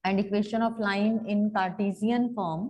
and equation of line in Cartesian form,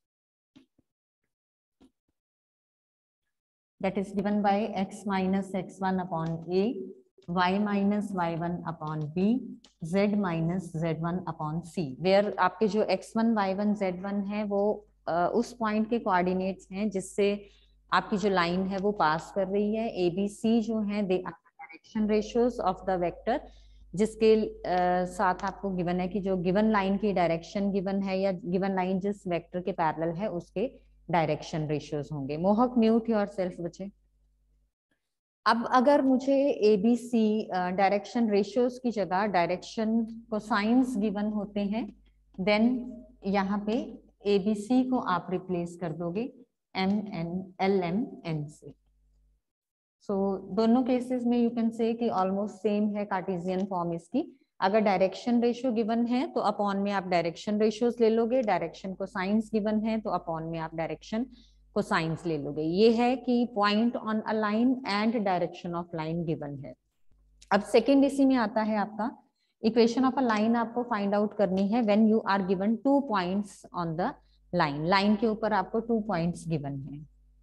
that is given by x minus x1 upon a, y minus y1 upon b, z minus z1 upon c, where आपके जो x1 y1 z1 है वो उस point के coordinates हैं जिससे आपकी जो लाइन है वो पास कर रही है। ए बी सी जो है they are direction ratios of the vector, जिसके साथ आपको गिवन है कि जो गिवन लाइन की डायरेक्शन गिवन है या गिवन लाइन जिस वेक्टर के पैरेलल है उसके डायरेक्शन रेशियोज होंगे। मोहक म्यूट योरसेल्फ बच्चे। अब अगर मुझे A B C direction ratios की जगह डायरेक्शन कोसाइंस गिवन होते हैं, देन यहाँ पे ए बी सी को आप रिप्लेस कर दोगे M N L M N से। सो दोनों केसेस में यू कैन से कि ऑलमोस्ट सेम है कार्टेशियन फॉर्म इसकी। अगर डायरेक्शन रेशियो गिवन है तो अपॉन में आप डायरेक्शन रेशियोज ले लोगे, डायरेक्शन कोसाइंस गिवन है तो अपॉन में आप डायरेक्शन कोसाइंस ले लोगे। ये है कि point on a line and direction of line given है। अब सेकेंड इसी में आता है आपका इक्वेशन ऑफ अ लाइन आपको फाइंड आउट करनी है when you are given 2 points on the line. Line के ऊपर आपको 2 पॉइंट्स गिवन है।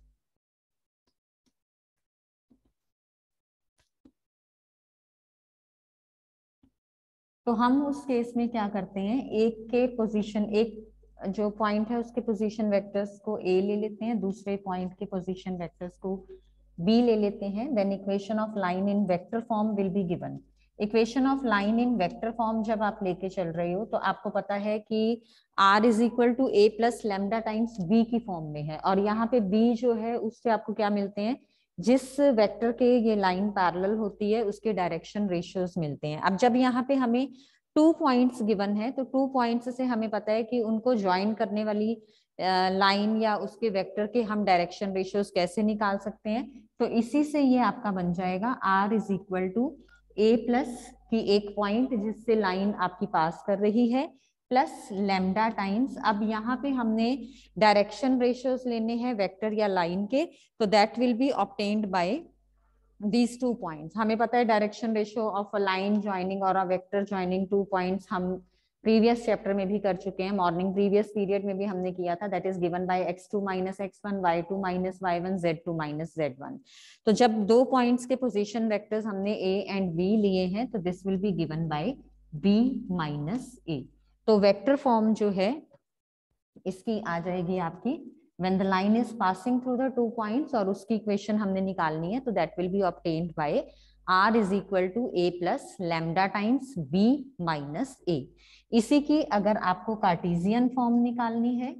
तो हम उस केस में क्या करते हैं, एक के पोजीशन, एक जो पॉइंट है उसके पोजीशन वेक्टर्स को ए ले लेते हैं, दूसरे पॉइंट के पोजीशन वेक्टर्स को बी ले लेते हैं। Then equation of line in vector form will be given. Equation of line in vector form जब आप लेके चल रहे हो तो आपको पता है कि r is equal to A plus lambda times b की फॉर्म में है, और यहाँ पे b जो है उससे आपको क्या मिलते हैं, जिस वेक्टर के ये लाइन पैरेलल होती है उसके डायरेक्शन रेशियोज मिलते हैं। अब जब यहाँ पे हमें 2 पॉइंट्स गिवन है तो 2 पॉइंट्स से हमें पता है कि उनको ज्वाइन करने वाली लाइन या उसके वेक्टर के हम डायरेक्शन रेशियोज कैसे निकाल सकते हैं। तो इसी से ये आपका बन जाएगा r is equal to A plus की एक पॉइंट जिससे लाइन आपकी पास कर रही है प्लस लेमडा टाइम्स। अब यहाँ पे हमने डायरेक्शन रेशियोज लेने हैं वेक्टर या लाइन के, तो that will be obtained by these 2 points। हमें पता है direction ratio of a line joining और अ वेक्टर ज्वाइनिंग 2 पॉइंट्स हम प्रीवियस चैप्टर में भी कर चुके हैं, मॉर्निंग प्रीवियस पीरियड में भी हमने किया था। That is given by x2 minus x1, y2 minus y1, z2 minus z1। तो जब 2 पॉइंट्स के पोजीशन वेक्टर्स हमने a एंड b लिए हैं तो this will be given by b minus a। तो वेक्टर फॉर्म जो है इसकी आ जाएगी आपकी when the line is passing through the 2 points, और उसकी इक्वेशन हमने निकालनी है तो that will be obtained by r is equal to a plus lambda times b minus a। इसी की अगर आपको कार्टेशियन फॉर्म निकालनी है।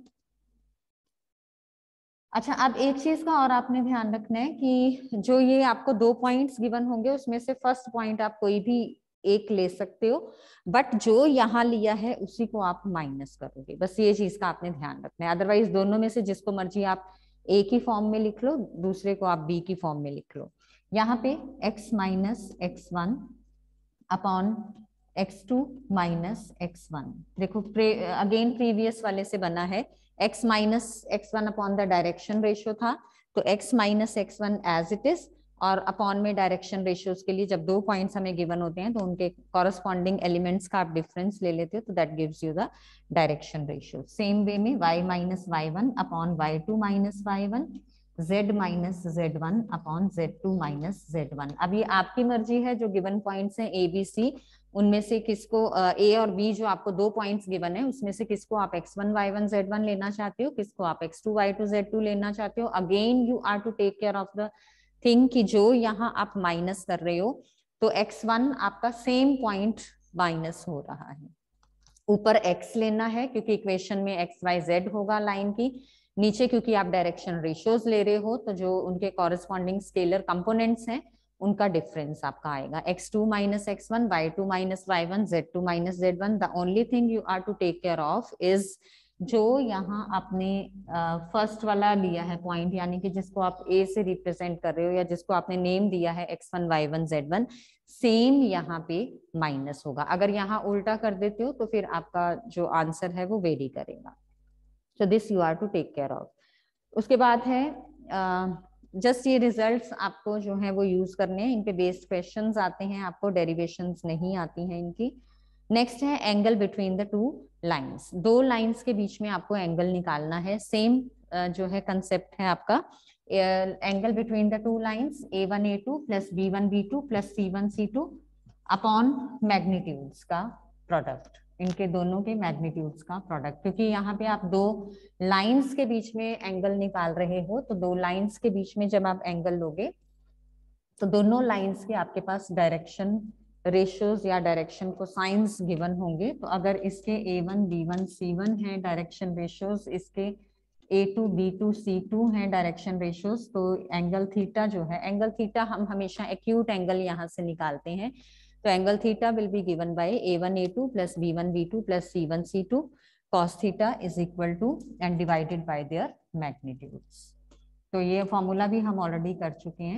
अच्छा, अब एक चीज का और आपने ध्यान रखना है कि जो ये आपको 2 पॉइंट्स गिवन होंगे उसमें से फर्स्ट पॉइंट आप कोई भी एक ले सकते हो, बट जो यहाँ लिया है उसी को आप माइनस करोगे। बस ये चीज का आपने ध्यान रखना है। अदरवाइज दोनों में से जिसको मर्जी आप ए की फॉर्म में लिख लो, दूसरे को आप बी की फॉर्म में लिख लो। यहाँ पे x minus x1 upon x2 minus x1, देखो अगेन प्रीवियस वाले से बना है। x minus x1 upon the direction ratio था तो x minus x1 as it is, और अपॉन में डायरेक्शन रेशियोज के लिए जब 2 पॉइंट्स हमें गिवन होते हैं तो उनके कॉरस्पॉन्डिंग एलिमेंट्स का आप डिफरेंस ले लेते हो तो that gives you the direction ratio. Same way में y minus y1 upon y2 minus y1, z minus z1 upon z2 minus z1। अब ये आपकी मर्जी है, जो गिवन पॉइंट्स हैं a b c उनमें से किसको a और b जो आपको 2 पॉइंट्स गिवन है उसमें से किसको आप x1 y1 z1 लेना चाहते हो, किसको आप x2 y2 z2 लेना चाहते हो। Again you are to take care of the thing कि जो यहाँ आप माइनस कर रहे हो तो x1 आपका सेम पॉइंट माइनस हो रहा है, ऊपर x लेना है क्योंकि इक्वेशन में x y z होगा लाइन की, नीचे क्योंकि आप डायरेक्शन रेशियोज ले रहे हो तो जो उनके कॉरेस्पॉन्डिंग स्केलर कंपोनेंट्स हैं उनका डिफरेंस आपका आएगा x2 minus x1, y2 minus y1, z2 minus z1। The only thing you are to take care of is जो यहाँ आपने फर्स्ट वाला लिया है पॉइंट, यानी कि जिसको आप a से रिप्रेजेंट कर रहे हो या जिसको आपने नेम दिया है x1 y1 z1, सेम यहाँ पे माइनस होगा। अगर यहाँ उल्टा कर देते हो तो फिर आपका जो आंसर है वो वेरी करेगा। So this you are to take care of. उसके बाद है जस्ट ये रिजल्ट्स आपको जो है वो यूज करने हैं, इन पे बेस्ड क्वेश्चंस आते हैं, आपको डेरिवेशंस नहीं आती हैं इनकी। नेक्स्ट है angle between the two lines. दो लाइंस के बीच में आपको एंगल निकालना है। सेम जो है कंसेप्ट है आपका, angle between the two lines A1 A2 plus B1 B2 plus C1 C2 upon magnitudes का प्रोडक्ट, इनके दोनों के मैग्नीट्यूड्स का प्रोडक्ट। क्योंकि यहाँ पे आप दो लाइंस के बीच में एंगल निकाल रहे हो, तो दो लाइंस के बीच में जब आप एंगल लोगे तो दोनों लाइंस के आपके पास डायरेक्शन रेशियोज या डायरेक्शन कोसाइंस गिवन होंगे। तो अगर इसके A1 B1 C1 है डायरेक्शन रेशियोज, इसके A2 B2 C2 है डायरेक्शन रेशियोज, तो एंगल थीटा जो है, एंगल थीटा हम हमेशा एक्यूट एंगल यहाँ से निकालते हैं, तो angle theta will be given by A1 A2 plus B1 B2 plus C1 C2 cos theta is equal to and divided by their magnitudes. तो ये फॉर्मूला भी हम ऑलरेडी कर चुके हैं।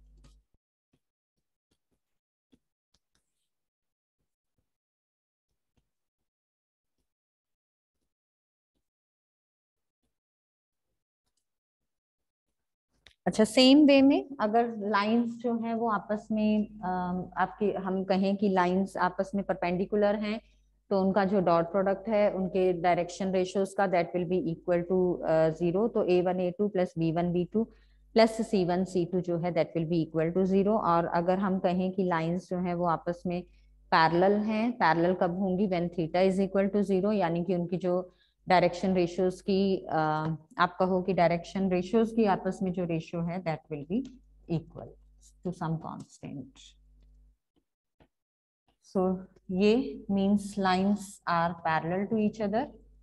अच्छा, सेम वे में अगर लाइंस जो है वो आपस में आपके, हम कहें कि लाइंस आपस में परपेंडिकुलर हैं, तो उनका जो डॉट प्रोडक्ट है उनके डायरेक्शन रेशियोज का that will be equal to 0। तो A1 A2 plus B1 B2 plus C1 C2 जो है that will be equal to 0। और अगर हम कहें कि लाइंस जो है वो आपस में पैरेलल हैं, पैरेलल कब होंगी, when theta is equal to 0, यानी कि उनकी जो डायरेक्शन रेशियोज की आप कहो कि डायरेक्शन रेशियोज की आपस में जो रेशियो है that will be equal to some constant. So ये means lines are parallel to each other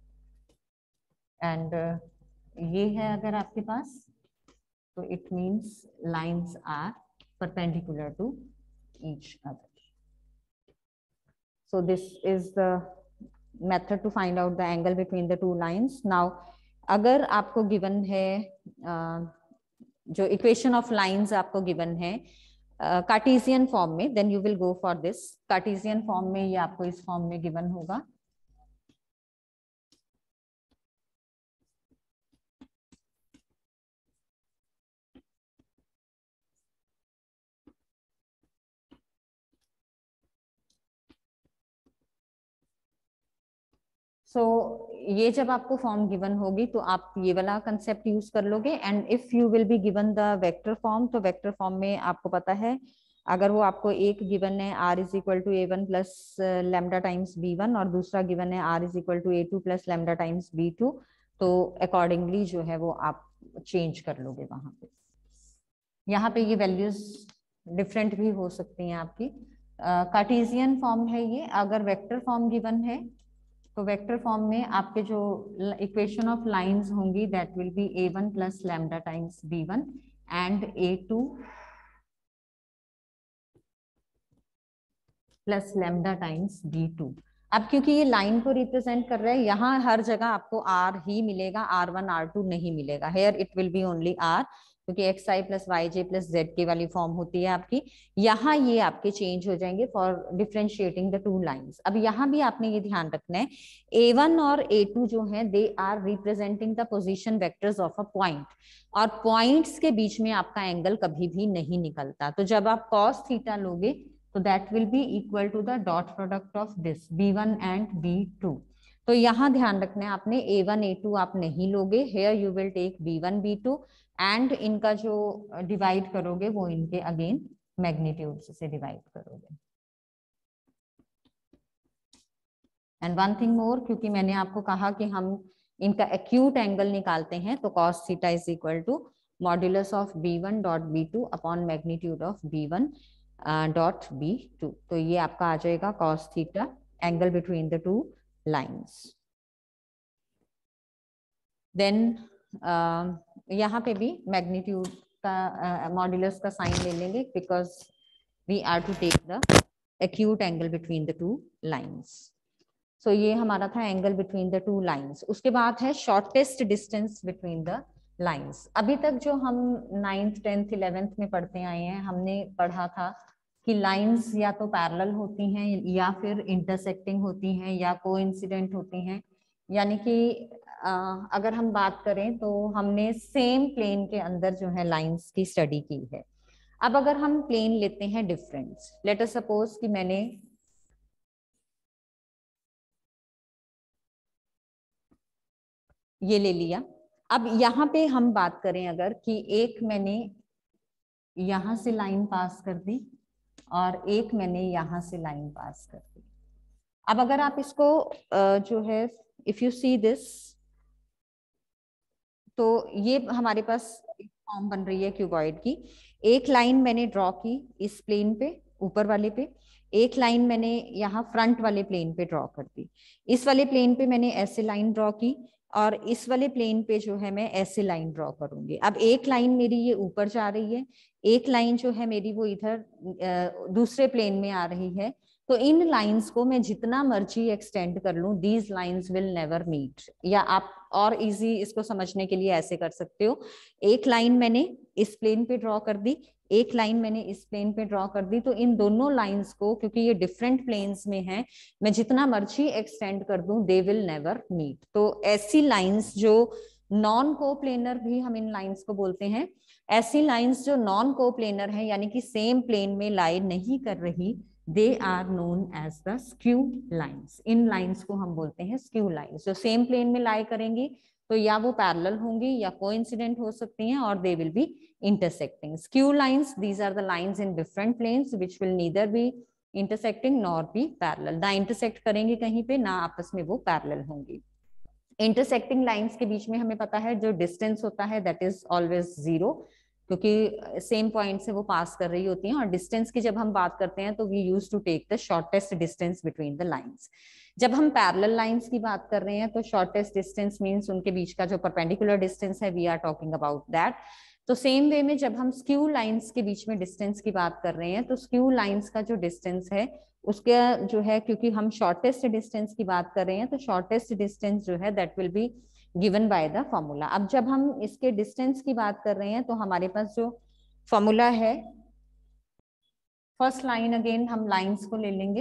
and ये है अगर आपके पास, तो it means lines are perpendicular to each other. So this is the method to find out the angle between the two lines. Now अगर आपको given है जो इक्वेशन ऑफ लाइंस आपको गिवन है कार्टेशियन फॉर्म में, then you will go for this. Cartesian form में ये आपको इस फॉर्म में गिवन होगा। सो ये जब आपको फॉर्म गिवन होगी तो आप ये वाला कंसेप्ट यूज कर लोगे। And if you will be given the vector form, तो वेक्टर फॉर्म में आपको पता है अगर वो आपको एक गिवन है R is equal to A1 plus lambda times B1 और दूसरा गिवन है R is equal to A2 plus lambda times B2, तो अकॉर्डिंगली जो है वो आप चेंज कर लोगे वहां पे। यहाँ पे ये वैल्यूज डिफरेंट भी हो सकती हैं आपकी। कार्टेशियन फॉर्म है ये। अगर वेक्टर फॉर्म गिवन है तो वेक्टर फॉर्म में आपके जो इक्वेशन ऑफ लाइंस होंगी that will be A1 plus lambda times B1 and A2 plus lambda times B2। अब क्योंकि ये लाइन को रिप्रेजेंट कर रहा है, यहाँ हर जगह आपको R ही मिलेगा, R1 R2 नहीं मिलेगा। Here it will be only R, क्योंकि XI plus YJ plus ZK वाली फॉर्म होती है आपकी। यहाँ ये आपके चेंज हो जाएंगे for differentiating the two lines. अब यहाँ भी आपने ये ध्यान रखना है A1 और A2 जो है they are representing the position vectors of a point, और पॉइंट्स के बीच में आपका एंगल कभी भी नहीं निकलता। तो जब आप cos थीटा लोगे तो that will be equal to the dot product of this B1 and B2। तो यहाँ ध्यान रखना है आपने A1 A2 आप नहीं लोगे, here you will take B1 B2 and इनका जो डिवाइड करोगे वो इनके अगेन मैग्नीट्यूड से डिवाइड करोगे। एंड वन थिंग मोर, क्योंकि मैंने आपको कहा कि हम इनका एक्यूट एंगल निकालते हैं, तो cos theta is equal to modulus of B1 dot B2 upon magnitude of B1 dot B2। तो ये आपका आ जाएगा cos theta angle between the two lines. Then यहाँ पे भी मैग्नीट्यूड का मॉड्यूलस का साइन ले लेंगे, because we are to take the acute angle between the two lines. So ये हमारा था angle between the two lines. उसके बाद है shortest distance between the lines. अभी तक जो हम 9th 10th 11th में पढ़ते आए हैं, हमने पढ़ा था कि लाइंस या तो पैरेलल होती हैं या फिर इंटरसेक्टिंग होती हैं या कोइंसिडेंट होती हैं। यानी कि अगर हम बात करें तो हमने सेम प्लेन के अंदर जो है लाइंस की स्टडी की है। अब अगर हम प्लेन लेते हैं डिफरेंस, लेट अस सपोज कि मैंने ये ले लिया। अब यहाँ पे हम बात करें अगर कि एक मैंने यहां से लाइन पास कर दी और एक मैंने यहां से लाइन पास कर दी। अब अगर आप इसको जो है इफ यू सी दिस, तो ये हमारे पास एक फॉर्म बन रही है क्यूबॉइड की। एक लाइन मैंने ड्रॉ की इस प्लेन पे, ऊपर वाले पे, एक लाइन मैंने यहाँ फ्रंट वाले प्लेन पे ड्रॉ कर दी। इस वाले प्लेन पे मैंने ऐसे लाइन ड्रॉ की और इस वाले प्लेन पे जो है मैं ऐसे लाइन ड्रॉ करूंगी। अब एक लाइन मेरी ये ऊपर जा रही है, एक लाइन जो है मेरी वो इधर दूसरे प्लेन में आ रही है। तो इन लाइंस को मैं जितना मर्जी एक्सटेंड कर लूं, these lines will never meet. या आप और इजी इसको समझने के लिए ऐसे कर सकते हो, एक लाइन मैंने इस प्लेन पे ड्रॉ कर दी, एक लाइन मैंने इस प्लेन पे ड्रॉ कर दी, तो इन दोनों लाइंस को, क्योंकि ये डिफरेंट प्लेन्स में है, मैं जितना मर्जी एक्सटेंड कर दूं दे विल नेवर मीट। तो ऐसी लाइंस जो नॉन कोप्लेनर भी हम इन लाइंस को बोलते हैं, ऐसी लाइंस जो नॉन कोप्लेनर है यानी कि सेम प्लेन में लाई नहीं कर रही, they are known as the skew lines. इन लाइंस को हम बोलते हैं स्क्यू लाइंस। जो सेम प्लेन में लाई करेंगी तो या वो पैरेलल होंगी या कोइंसिडेंट हो सकती हैं, और they will be intersecting. Skew lines, these are the lines in different planes which will neither be intersecting nor be parallel. ना intersect करेंगे कहीं पे, ना आपस में वो parallel होंगी। intersecting lines के बीच में हमें पता है जो distance होता है that is always zero, क्योंकि सेम पॉइंट से वो पास कर रही होती हैं। और डिस्टेंस की जब हम बात करते हैं तो we use to take the shortest distance between the lines. जब हम पैरेलल लाइंस की बात कर रहे हैं तो शॉर्टेस्ट डिस्टेंस मींस उनके बीच का जो परपेंडिकुलर डिस्टेंस है, we are talking about that. तो सेम वे में जब हम स्क्यू लाइंस के बीच में डिस्टेंस की बात कर रहे हैं तो स्क्यू लाइंस का जो डिस्टेंस है उसका जो है, क्योंकि हम शॉर्टेस्ट डिस्टेंस की बात कर रहे हैं तो शॉर्टेस्ट डिस्टेंस जो है that will be given by the formula. अब जब हम इसके डिस्टेंस की बात कर रहे हैं तो हमारे पास जो फॉर्मूला है, फर्स्ट लाइन, अगेन हम लाइंस को ले लेंगे।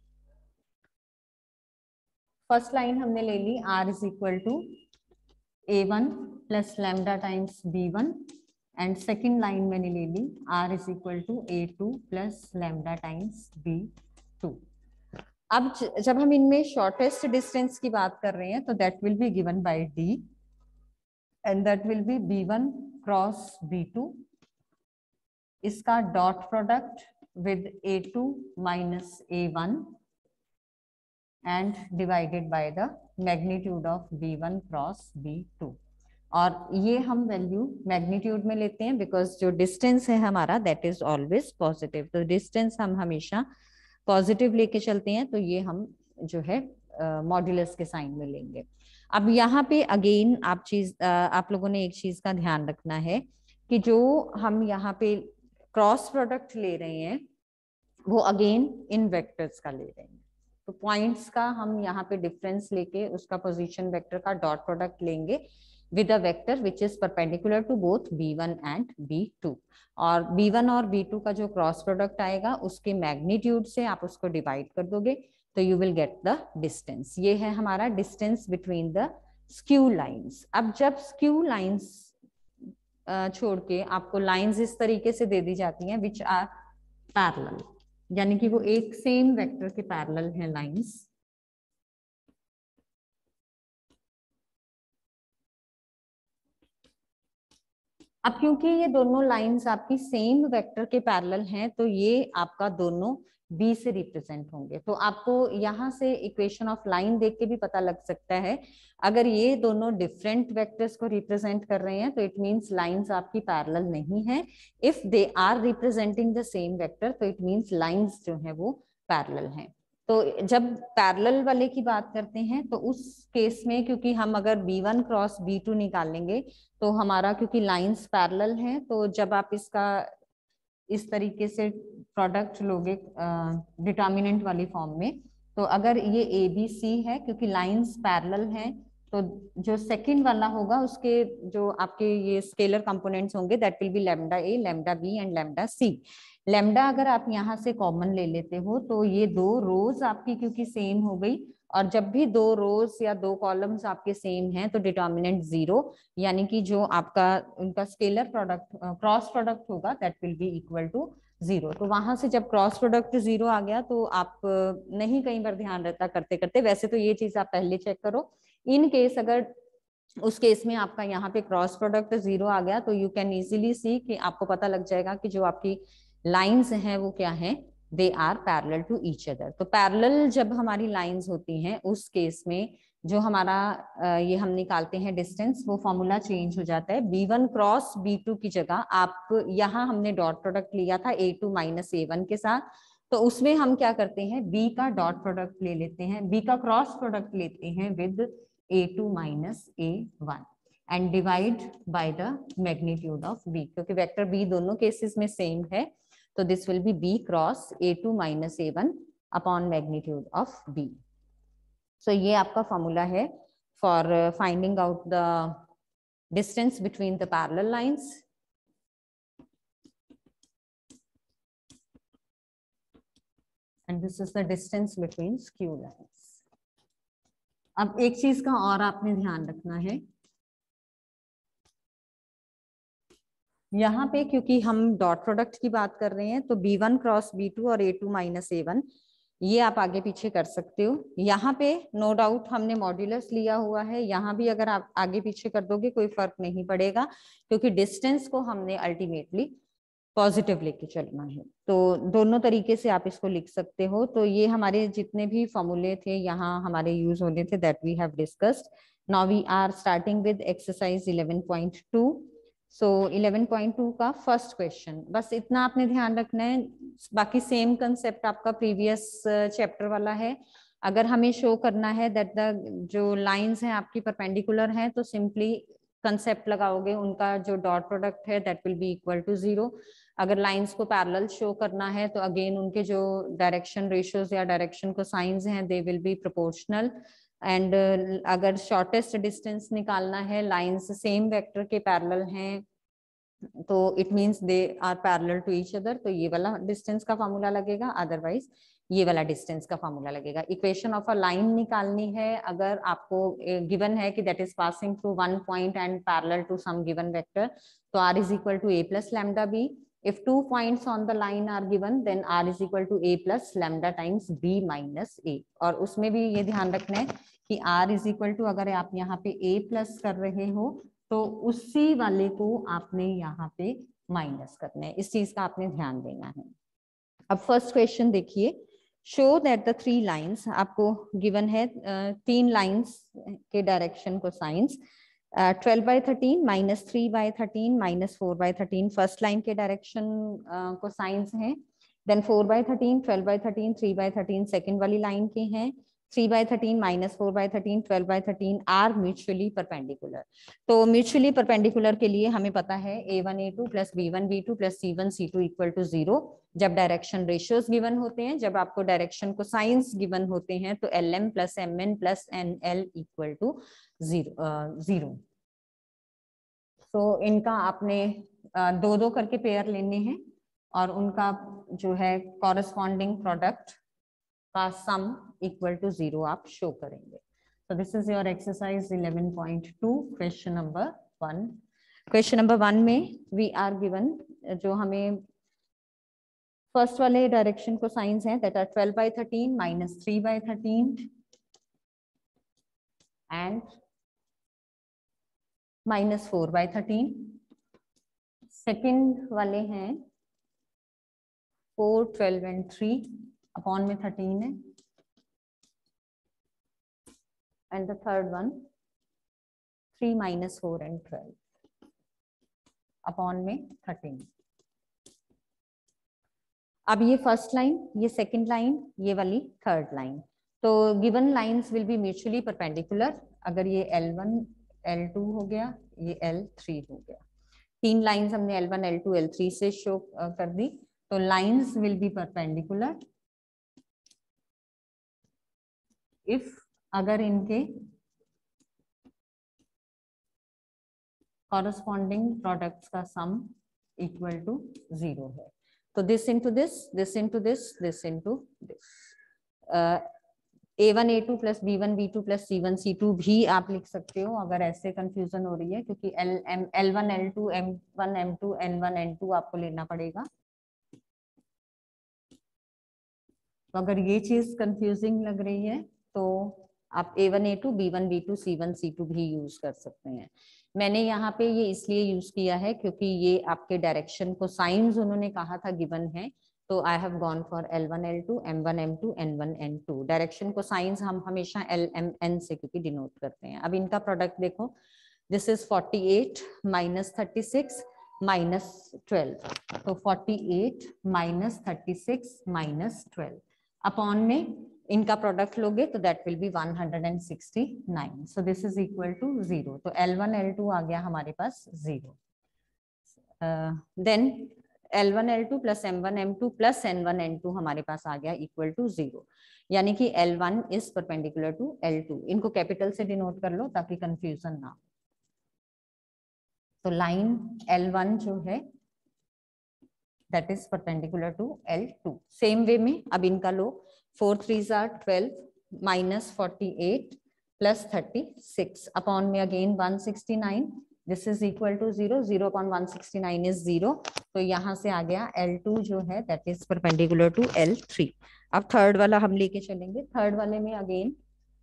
फर्स्ट लाइन हमने ले ली r is equal to a1 plus lambda times b1, and second line मैंने ले ली r is equal to a2 plus lambda times b2। अब जब हम इनमें शॉर्टेस्ट डिस्टेंस की बात कर रहे हैं तो that will be given by d, and that will be b1 cross b2, इसका dot product with a2 minus a1 and divided by the magnitude of b1 cross b2। और ये हम वैल्यू मैग्नीट्यूड में लेते हैं बिकॉज जो distance है हमारा दैट इज ऑलवेज पॉजिटिव। तो डिस्टेंस हम हमेशा पॉजिटिव लेके चलते हैं, तो ये हम जो है मॉड्यूलस के साइन में लेंगे। अब यहाँ पे अगेन आप लोगों ने एक चीज का ध्यान रखना है कि जो हम यहाँ पे क्रॉस प्रोडक्ट ले रहे हैं वो अगेन इन वेक्टर्स का ले रहे हैं। तो पॉइंट्स का हम यहाँ पे डिफरेंस लेके उसका पोजीशन वेक्टर का डॉट प्रोडक्ट लेंगे with a vector which is perpendicular to both b1 and b2। और b1 और b2 का जो क्रॉस प्रोडक्ट आएगा उसके मैग्नीट्यूड से आप उसको डिवाइड कर दोगे तो you will get the distance. ये है हमारा distance between the skew lines. अब जब स्क्यू लाइंस छोड़ के आपको लाइंस इस तरीके से दे दी जाती हैं विच आर पैरेलल, यानी कि वो एक सेम वेक्टर के पैरेलल हैं लाइंस, अब क्योंकि ये दोनों लाइंस आपकी सेम वेक्टर के पैरेलल हैं तो ये आपका दोनों b से रिप्रेजेंट होंगे। तो आपको यहाँ से इक्वेशन ऑफ लाइन देख के भी पता लग सकता है, अगर ये दोनों डिफरेंट वेक्टर्स को रिप्रेजेंट कर रहे हैं तो इट मींस लाइंस आपकी पैरेलल नहीं है। If they are representing the same vector तो इट मींस लाइंस जो है वो पैरेलल हैं। तो जब पैरेलल वाले की बात करते हैं तो उस केस में, क्योंकि हम अगर b1 क्रॉस b2 निकालेंगे तो हमारा, क्योंकि लाइंस पैरेलल हैं, तो जब आप इसका इस तरीके से प्रोडक्ट लोगे डिटर्मिनेंट वाली फॉर्म में, तो अगर ये ए बी सी है, क्योंकि लाइंस पैरेलल हैं, तो जो सेकंड वाला होगा उसके जो आपके ये स्केलर कंपोनेंट्स होंगे that will be lambda A, lambda B and lambda C. Lambda अगर आप यहाँ से कॉमन ले लेते हो तो ये दो रोज आपकी क्योंकि सेम हो गई, और जब भी दो रोज या दो कॉलम्स आपके सेम हैं तो डिटर्मिनेंट जीरो, यानी कि जो आपका उनका स्केलर प्रोडक्ट क्रॉस प्रोडक्ट होगा that will be equal to zero. तो वहां से जब क्रॉस प्रोडक्ट जीरो आ गया तो आप नहीं कई बार ध्यान रहता करते करते, वैसे तो ये चीज आप पहले चेक करो। इन केस अगर उस केस में आपका यहाँ पे क्रॉस प्रोडक्ट 0 आ गया, तो यू कैन इजीली सी कि आपको पता लग जाएगा कि जो आपकी लाइंस हैं वो क्या है, they are parallel to each other. तो पैरेलल जब हमारी लाइंस होती हैं उस केस में जो हमारा ये हम निकालते हैं डिस्टेंस, वो फॉर्मूला चेंज हो जाता है। B1 क्रॉस B2 की जगह आप यहाँ हमने डॉट प्रोडक्ट लिया था A2 माइनस A1 के साथ, तो उसमें हम क्या करते हैं, B का डॉट प्रोडक्ट ले लेते हैं, B का क्रॉस प्रोडक्ट लेते हैं with A2 minus A1 and divide by the magnitude of B, क्योंकि वेक्टर B दोनों केसेस में सेम है, तो this will be B cross A2 minus A1 upon magnitude of B। सो ये आपका फॉर्मूला है for finding out the distance between the parallel lines. And this is the distance between skew lines. अब एक चीज का और आपने ध्यान रखना है, यहाँ पे क्योंकि हम डॉट प्रोडक्ट की बात कर रहे हैं, तो B1 क्रॉस B2 और A2 माइनस A1 ये आप आगे पीछे कर सकते हो। यहाँ पे नो डाउट हमने मॉड्यूलस लिया हुआ है, यहाँ भी अगर आप आगे पीछे कर दोगे कोई फर्क नहीं पड़ेगा, क्योंकि डिस्टेंस को हमने अल्टीमेटली पॉजिटिव लेके चलना है। तो दोनों तरीके से आप इसको लिख सकते हो। तो ये हमारे जितने भी फॉर्मूले थे यहाँ हमारे यूज होने थे, that we have discussed. Now we are starting with exercise 11.2। So 11.2 का फर्स्ट क्वेश्चन, बस इतना आपने ध्यान रखना है, बाकी सेम कंसेप्ट आपका प्रीवियस चैप्टर वाला है। अगर हमें शो करना है दैट द जो लाइंस हैं आपकी परपेंडिकुलर हैं, तो सिंपली कंसेप्ट लगाओगे, उनका जो डॉट प्रोडक्ट है that will be equal to 0। अगर लाइंस को पैरेलल शो करना है तो अगेन उनके जो डायरेक्शन रेशियोज या डायरेक्शन को साइंस हैं they will be proportional. And अगर शॉर्टेस्ट डिस्टेंस निकालना है, लाइंस सेम वेक्टर के पैरेलल हैं, तो it means they are parallel to each other, तो ये वाला डिस्टेंस का फॉर्मूला लगेगा, अदरवाइज ये वाला डिस्टेंस का फॉर्मूला लगेगा। इक्वेशन ऑफ अ लाइन निकालनी है, अगर आपको गिवन है कि that is passing through one point and parallel to some given vector, तो r is equal to a plus lambda b. If 2 points on the line are given, then r is equal to a plus lambda times b minus a. और उसमें भी ये ध्यान रखना है कि r is equal to, अगर आप यहाँ पे a plus कर रहे हो तो उसी वाले को आपने यहाँ पे माइनस करना है, इस चीज का आपने ध्यान देना है। अब फर्स्ट क्वेश्चन देखिए, show that the three lines, आपको गिवन है तीन लाइंस के डायरेक्शन को science 12/13 minus 3/13 minus 4/13 first line के डायरेक्शन को साइंस हैं। देन 4/13 12/13 3/13 सेकेंड वाली लाइन के हैं। 3/13 माइनस 4/13 12/13 आर म्यूचुअली परपेंडिकुलर। तो म्यूचुअली परपेंडिकुलर के लिए हमें पता है a1 a2 plus b1 b2 plus c1 c2 equal to 0। जब डायरेक्शन रेशियोज गिवन होते हैं, जब आपको डायरेक्शन को साइंस गिवन होते हैं, तो lm plus mn plus nl equal to 0। तो इनका आपने दो दो करके पेयर लेने हैं और उनका जो है कॉरेस्पॉन्डिंग प्रोडक्ट का सम इक्वल टू 0 आप शो करेंगे। So this is your exercise 11.2 question number 1. Question number 1 में we are given जो हमें फर्स्ट वाले डायरेक्शन को साइंस हैं that are 12/13 minus 3/13 and minus 4/13। Second वाले हैं 4 12 and 3 अपॉन में 13 है, and the third one 3 minus 4 and 12 upon में 13। अब ये फर्स्ट लाइन, ये सेकंड लाइन, ये वाली थर्ड लाइन, तो given lines will be mutually perpendicular. अगर ये L1 L2 हो गया, ये L3 हो गया, तीन लाइंस हमने L1 L2 L3 से शो कर दी, तो lines will be perpendicular if, अगर इनके कॉरेस्पॉन्डिंग प्रोडक्ट्स का सम इक्वल टू 0 है। तो this into this, this into this, this into this, a1 a2 plus b1 b2 plus c1 c2 भी आप लिख सकते हो अगर ऐसे कंफ्यूजन हो रही है, क्योंकि L1 L2 M1 M2 N1 N2 आपको लेना पड़ेगा। तो अगर ये चीज कंफ्यूजिंग लग रही है तो आप A1 A2 B1 B2 C1 C2 भी यूज कर सकते हैं। मैंने यहाँ पे ये इसलिए यूज किया है क्योंकि ये आपके डायरेक्शन को साइंस उन्होंने कहा था गिवन है, तो I have gone for L1 L2 M1 M2 N1 N2। Direction को साइंस हम हमेशा LMN से क्योंकि डिनोट करते हैं। अब इनका प्रोडक्ट देखो, दिस इज 48 माइनस 36 माइनस 12, तो 48 माइनस 36 माइनस 12 अपॉन में इनका प्रोडक्ट लोगे तो that will be 169। So this is equal to 0। तो L1 L2 आ गया हमारे पास 0। Then L1 L2 plus M1 M2 plus N1 N2 हमारे पास आ गया इक्वल टू 0, यानी कि L1 is perpendicular to L2। इनको कैपिटल से डिनोट कर लो ताकि कंफ्यूजन ना हो। तो लाइन L1 जो है that is perpendicular to L2। Same way में अब इनका लो, 4 3s are 12 minus 48 plus 36 अपॉन में again 169, this is equal to 0। 0 upon 169 is 0, तो यहाँ से आ गया L2 जो है that is perpendicular to L3। अब थर्ड वाला हम लेके चलेंगे। थर्ड वाले में अगेन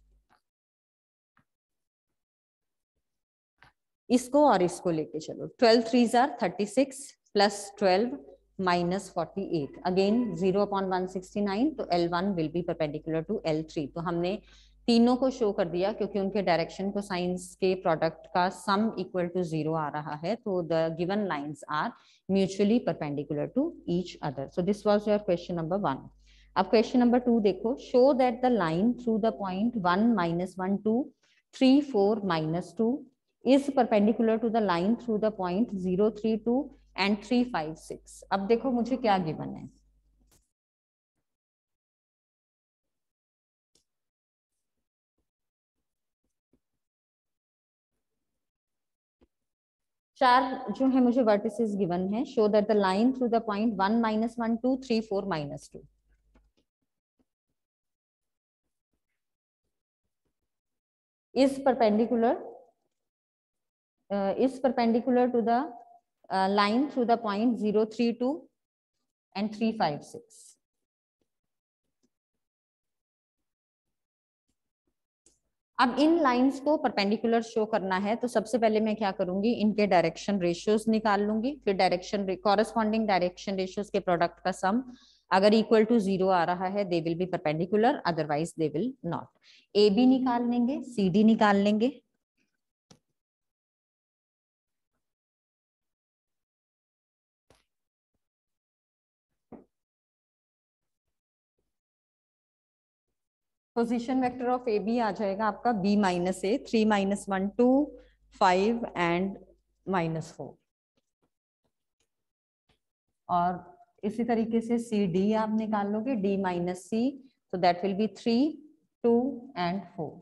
इसको और इसको लेके चलो। 12 3s are 36 plus 12 minus 48 again 0 upon 169, तो L1 will be perpendicular to L3। तो हमने तीनों को शो कर दिया क्योंकि उनके डायरेक्शन को साइंस के प्रोडक्ट का सम इक्वल टू 0 आ रहा है, तो the given lines are mutually perpendicular to each other. So this was your question number 1। अब क्वेश्चन नंबर 2 देखो, show that the line through the point 1 -1 2 3 4 -2 is perpendicular to the line through the point 0 3 2 and 3 5 6। अब देखो मुझे क्या given है। चार जो है मुझे वर्टिसेस गिवन है। Show that the line through the point 1 -1 2 3 4 -2 is perpendicular to the line through the point 0 3 2 and 3 5 6। अब इन लाइंस को परपेंडिकुलर शो करना है, तो सबसे पहले मैं क्या करूंगी, इनके डायरेक्शन रेशियोज निकाल लूंगी। फिर डायरेक्शन कॉरेस्पॉन्डिंग डायरेक्शन रेशियोज के प्रोडक्ट का सम अगर इक्वल टू 0 आ रहा है they will be perpendicular, otherwise they will not. A B निकाल लेंगे, सी डी निकाल लेंगे। Position vector of A B आ जाएगा आपका b माइनस ए, 3 -1 2 5 एंड -4। और इसी तरीके से सी डी आप निकाल लोगे, d माइनस सी, तो दैट विल बी 3 2 एंड 4।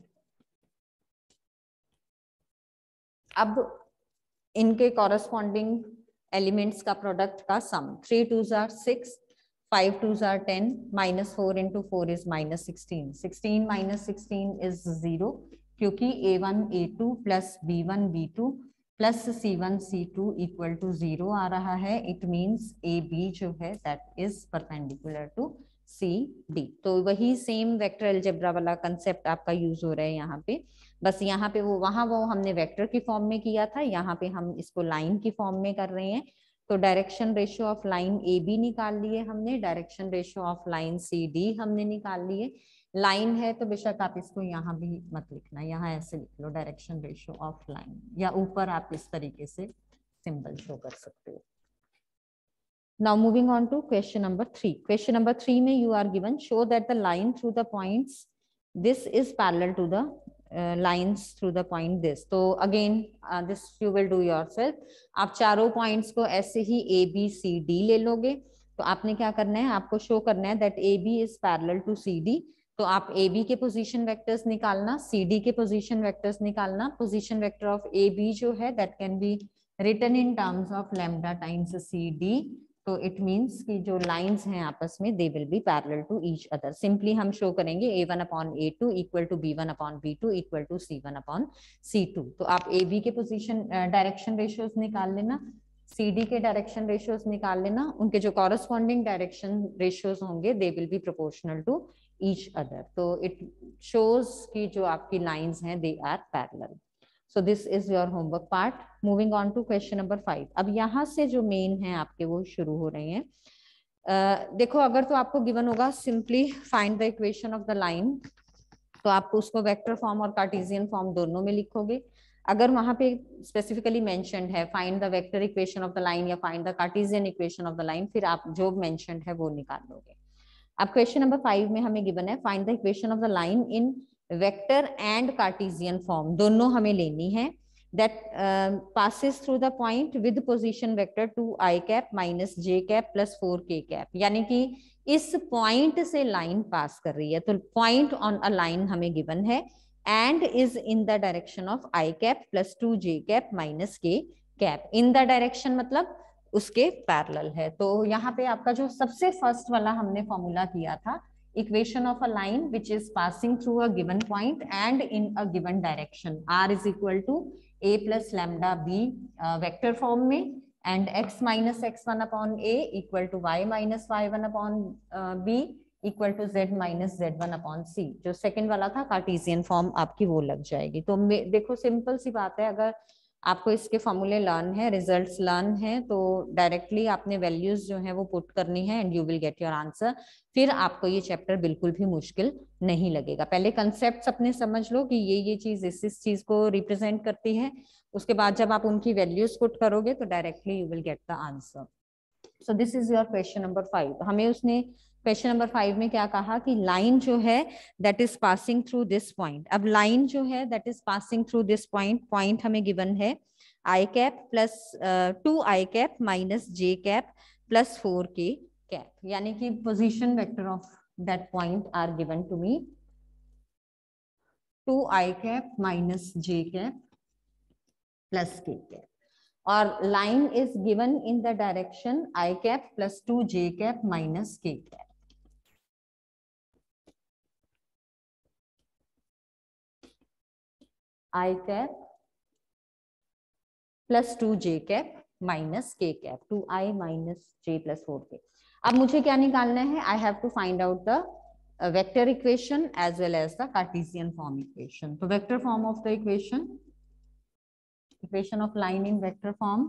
अब इनके कॉरेस्पॉन्डिंग एलिमेंट्स का प्रोडक्ट का सम, 3 2s are 6 5 2s are 10 -4 into 4 is -16। 16 minus 16 is 0 क्योंकि A1 A2 plus B1 B2 plus C1 C2 equal to 0 आ रहा है। इट मीन्स AB जो है that is perpendicular to CD। तो वही सेम वेक्टर अलजेब्रा वाला कंसेप्ट आपका यूज हो रहा है यहाँ पे, बस यहाँ पे वो वहां वो हमने वेक्टर की फॉर्म में किया था, यहाँ पे हम इसको लाइन की फॉर्म में कर रहे हैं। तो direction ratio of line A B निकाल लिए हमने, direction ratio of line C D हमने निकाल लिए। लाइन है तो बेशक आप इसको यहाँ भी मत लिखना, यहाँ ऐसे लिख लो डायरेक्शन रेशियो ऑफ लाइन, या ऊपर आप इस तरीके से सिंबल शो कर सकते हो। Now moving on to question number 3. Question number 3 में you are given, show that the line through the points this is parallel to the lines through the point this। तो again this you will do yourself। आप चारों points को ऐसे ही A B C D ले लोगे। तो आपने क्या करना है, आपको शो करना है that AB is parallel to CD। तो आप AB के पोजीशन वेक्टर्स निकालना, CD के पोजीशन वेक्टर्स निकालना। पोजीशन वेक्टर ऑफ AB जो है that can be written in terms of lambda times CD। तो इट मीन्स कि जो लाइंस हैं आपस में they will be parallel to each other. Simply हम शो करेंगे A1 upon A2 equal to B1 upon B2 equal to C1 upon C2। तो आप AB के पोजीशन डायरेक्शन रेशियोज निकाल लेना, CD के डायरेक्शन रेशियोज निकाल लेना, उनके जो कॉरेस्पॉन्डिंग डायरेक्शन रेशियोज होंगे they will be proportional to each other. तो it shows कि जो आपकी lines हैं they are parallel. So this is your homework part. Moving on to question number 5. अब यहाँ से जो main है आपके वो शुरू हो रहे हैं. देखो अगर तो आपको given होगा simply find the equation of the line, तो आप उसको वेक्टर फॉर्म और कार्टेशियन फॉर्म दोनों में लिखोगे. अगर वहां पे स्पेसिफिकली मेंशन्ड है find the vector equation of the line या find the Cartesian equation of the line, फिर आप जो मेंशन्ड है वो निकाल लोगे. अब क्वेश्चन नंबर 5 में हमें गिवन है find the equation of the line in vector and Cartesian form, दोनों हमें लेनी है. that passes through the point with position vector 2i cap minus j cap plus 4k cap. यानी कि इस पॉइंट से लाइन पास कर रही है, तो पॉइंट ऑन अ लाइन हमें गिवन है and is in the direction of i cap plus 2j cap minus k cap. In the direction मतलब उसके पैरेलल है. तो यहाँ पे आपका जो सबसे फर्स्ट वाला हमने फॉर्मूला किया था, equation of a line which is passing through a given point and in a given direction, r is equal to a plus lambda b vector form में, and x minus x1 upon a equal to y minus y1 upon b equal to z minus z1 upon c. जो second वाला था Cartesian form आपकी वो लग जाएगी. तो देखो सिंपल सी बात है, अगर आपको इसके फॉर्मूले लर्न है, रिजल्ट्स लर्न है, तो डायरेक्टली आपने वैल्यूज जो है वो पुट करनी है and you will get your answer. फिर आपको ये चैप्टर बिल्कुल भी मुश्किल नहीं लगेगा. पहले कंसेप्ट्स अपने समझ लो कि ये चीज इस चीज को रिप्रेजेंट करती है, उसके बाद जब आप उनकी वैल्यूज पुट करोगे तो directly you will get the answer. So this is your question number 5. हमें उसने क्वेश्चन नंबर 5 में क्या कहा कि लाइन जो है that is passing through this point. अब लाइन जो है that is passing through this point, point हमें गिवन है i cap plus 2i cap minus j cap plus 4k cap. यानी कि position vector of that point are given to me 2i cap minus j cap plus k cap. और line is given in the direction i cap plus 2j cap minus k cap. i cap plus 2j cap minus k cap, 2i minus j plus 4k. अब मुझे क्या निकालना है? I have to find out the vector equation as well as the Cartesian form equation. तो vector form of the equation, equation of line in vector form,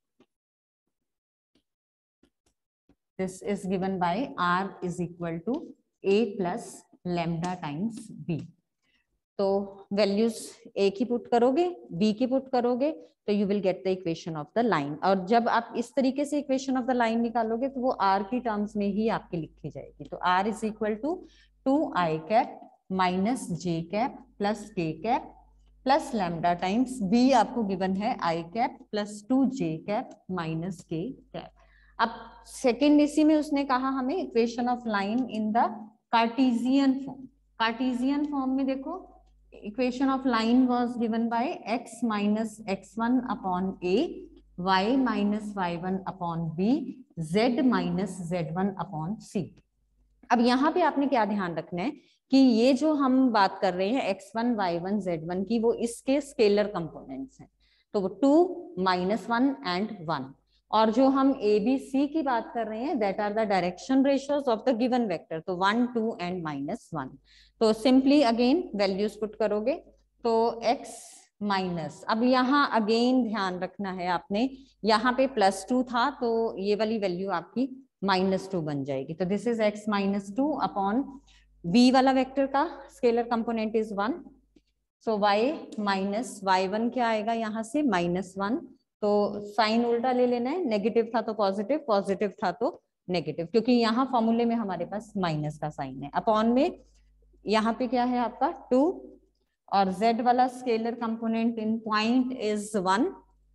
this is given by r is equal to a plus lambda times b. तो values a की put करोगे, b की put करोगे, तो you will get the equation of the line. और जब आप इस तरीके से इक्वेशन ऑफ द लाइन निकालोगे तो वो r की टर्म्स में ही आपकी लिखी जाएगी. तो r is equal to 2i cap minus j cap plus k cap plus lambda times b आपको गिवन है i cap plus 2j cap minus k cap. अब सेकेंड इसी में उसने कहा हमें equation of line in the Cartesian form. Cartesian form में देखो equation of line was given by x minus x1 upon a, y minus y1 upon b, z minus z1 upon c. अब यहाँ पे आपने क्या ध्यान रखना है कि ये जो हम बात कर रहे हैं x1 y1 z1 की, वो इसके स्केलर कंपोनेंट्स हैं. तो वो 2 माइनस 1 एंड 1. और जो हम a b c की बात कर रहे हैं that are the direction ratios of the given vector. तो 1 2 एंड माइनस 1. तो सिंपली अगेन वैल्यूज पुट करोगे तो x माइनस, अब यहाँ अगेन ध्यान रखना है आपने, यहाँ पे प्लस 2 था तो ये वाली वैल्यू आपकी -2 बन जाएगी. तो this is x -2 upon b वाला वेक्टर का scalar component is 1. So y minus y1 क्या आएगा यहाँ से -1. तो साइन उल्टा ले लेना है, नेगेटिव था तो पॉजिटिव, पॉजिटिव था तो नेगेटिव, क्योंकि यहाँ फॉर्मूले में हमारे पास माइनस का साइन है. अपॉन में यहाँ पे क्या है आपका 2, और z वाला scalar component in point is 1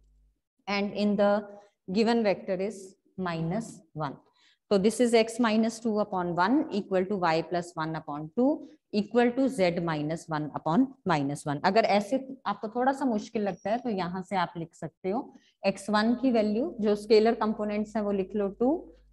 and in the given vector is -1. तो this is x minus 2 upon 1 equal to y plus 1 upon 2 equal to z minus 1 upon -1. अगर ऐसे आपको थोड़ा सा मुश्किल लगता है तो यहाँ से आप लिख सकते हो x1 की वैल्यू जो स्केलर कंपोनेंट्स हैं वो लिख लो 2,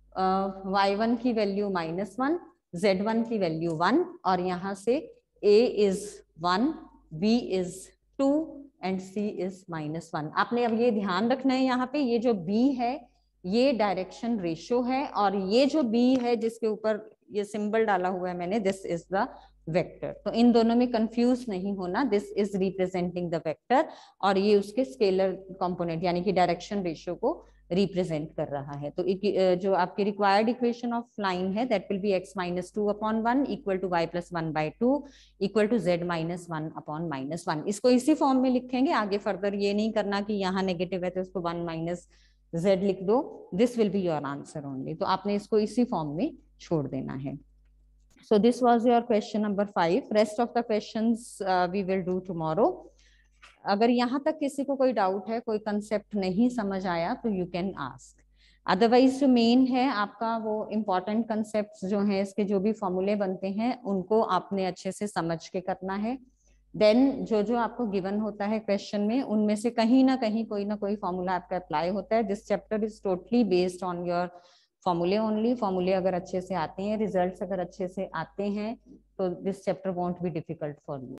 y1 की वैल्यू -1, z1 की वैल्यू 1, और यहाँ से a is 1, b is 2 and c is -1. आपने अब ये ध्यान रखना है यहाँ पे ये जो b है ये डायरेक्शन रेशियो है, और ये जो b है जिसके ऊपर ये सिंबल डाला हुआ है मैंने, दिस इज द वेक्टर। तो इन दोनों में कंफ्यूज नहीं होना, this is representing the vector और ये उसके स्केलर कंपोनेंट यानी कि डायरेक्शन रेशियो को रिप्रेजेंट कर रहा है। तो जो आपकी रिक्वायर्ड इक्वेशन ऑफ लाइन है that will be x minus 2/1 equal to y plus 1/2 equal to z minus 1/-1। इसको इसी फॉर्म में लिखेंगे, आगे फर्दर ये नहीं करना कि यहाँ नेगेटिव है तो इसको 1 माइनस z लिख दो, this will be your answer only. तो आपने इसको इसी फॉर्म में छोड़ देना है। So this was your question number 5. Rest of the questions we will do tomorrow. अगर यहाँ तक किसी को कोई डाउट है, कोई कंसेप्ट नहीं समझ आया तो यू कैन आस्क। अदरवाइज जो मेन है आपका वो इम्पोर्टेंट कंसेप्ट जो है, इसके जो भी फॉर्मूले बनते हैं उनको आपने अच्छे से समझ के करना है। देन जो जो आपको गिवन होता है क्वेश्चन में, उनमें से कहीं ना कहीं कोई ना कोई फॉर्मूला आपका अप्लाई होता है। This chapter is totally based on your फॉर्मूले ओनली। फॉर्मूले अगर अच्छे से आते हैं, रिजल्ट्स अगर अच्छे से आते हैं तो this chapter won't be difficult for you.